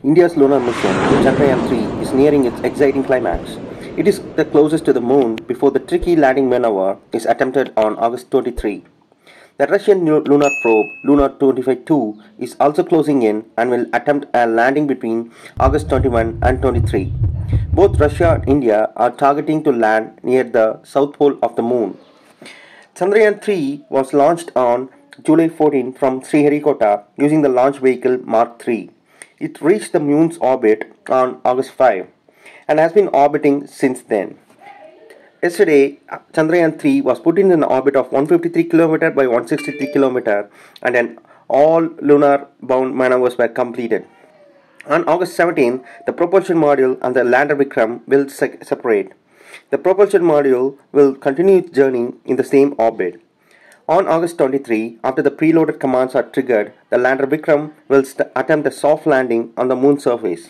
India's lunar mission, Chandrayaan-3, is nearing its exciting climax. It is the closest to the moon before the tricky landing maneuver is attempted on August 23. The Russian lunar probe, Luna-25 is also closing in and will attempt a landing between August 21 and 23. Both Russia and India are targeting to land near the south pole of the moon. Chandrayaan-3 was launched on July 14 from Sriharikota using the launch vehicle Mark 3. It reached the moon's orbit on August 5 and has been orbiting since then. Yesterday, Chandrayaan-3 was put in an orbit of 153 km by 163 km and then all lunar bound maneuvers were completed. On August 17, the propulsion module and the lander Vikram will separate. The propulsion module will continue its journey in the same orbit. On August 23, after the preloaded commands are triggered, the lander Vikram will attempt a soft landing on the moon's surface.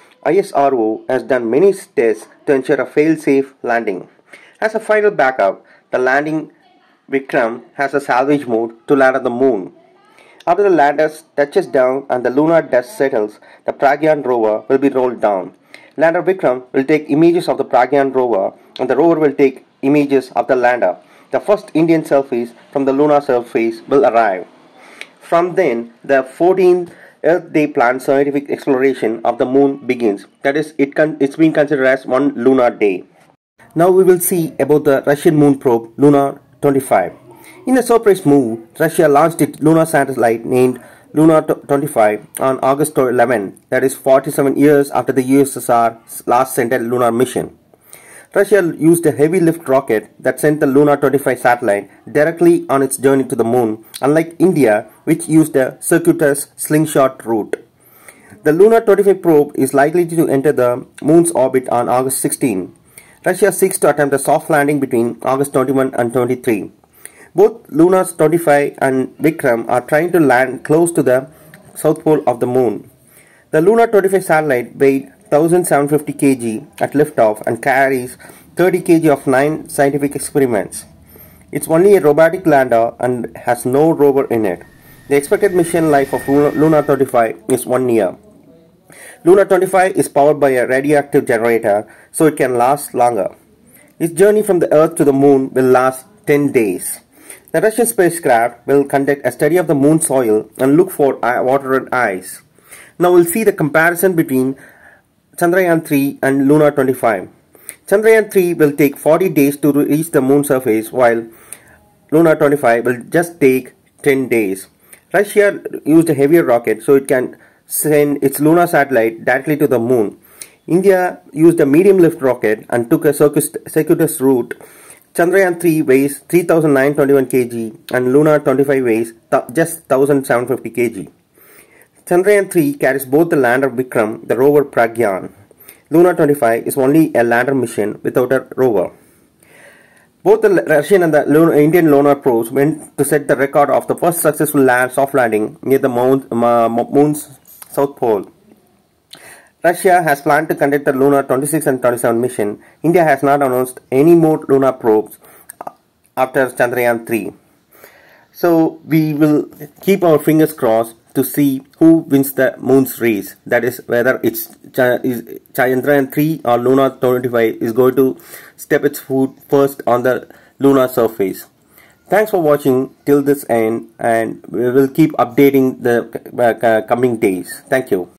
ISRO has done many tests to ensure a fail-safe landing. As a final backup, the landing Vikram has a salvage mode to land on the moon. After the lander touches down and the lunar dust settles, the Pragyan rover will be rolled down. Lander Vikram will take images of the Pragyan rover and the rover will take images of the lander. The first Indian selfies from the lunar surface will arrive. From then, the 14th Earth Day planned scientific exploration of the moon begins. That is, it's been considered as one lunar day. Now we will see about the Russian moon probe Luna-25. In a surprise move, Russia launched its lunar satellite named Luna-25 on August 11, that is 47 years after the USSR last sent a lunar mission. Russia used a heavy lift rocket that sent the Luna-25 satellite directly on its journey to the moon, unlike India, which used a circuitous slingshot route. The Luna-25 probe is likely to enter the moon's orbit on August 16. Russia seeks to attempt a soft landing between August 21 and 23. Both Luna-25 and Vikram are trying to land close to the south pole of the moon. The Luna-25 satellite weighed 1750 kg at liftoff and carries 30 kg of 9 scientific experiments. It's only a robotic lander and has no rover in it. The expected mission life of Luna-25 is 1 year. Luna-25 is powered by a radioactive generator, so it can last longer. Its journey from the Earth to the moon will last 10 days. The Russian spacecraft will conduct a study of the moon soil and look for water and ice. Now we'll see the comparison between Chandrayaan-3 and Luna-25. Chandrayaan-3 will take 40 days to reach the moon surface, while Luna-25 will just take 10 days. Russia used a heavier rocket so it can send its lunar satellite directly to the moon. India used a medium lift rocket and took a circuitous route. Chandrayaan-3 weighs 3,921 kg and Luna-25 weighs just 1,750 kg. Chandrayaan-3 carries both the lander Vikram, the rover Pragyan. Luna-25 is only a lander mission without a rover. Both the Russian and the Indian lunar probes went to set the record of the first successful soft landing near the moon's south pole. Russia has planned to conduct the Luna-26 and 27 mission. India has not announced any more lunar probes after Chandrayaan-3. So we will keep our fingers crossed to see who wins the moon's race. That is, whether it's Chandrayaan-3 or Luna-25 is going to step its foot first on the lunar surface. Thanks for watching till this end, and we will keep updating the coming days. Thank you.